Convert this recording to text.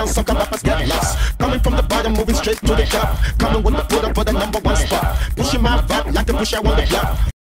down, some rappers get lost. Coming from the bottom, moving straight to the top. Coming with the put up for the #1 spot. Pushing my vibe like the push I want the block.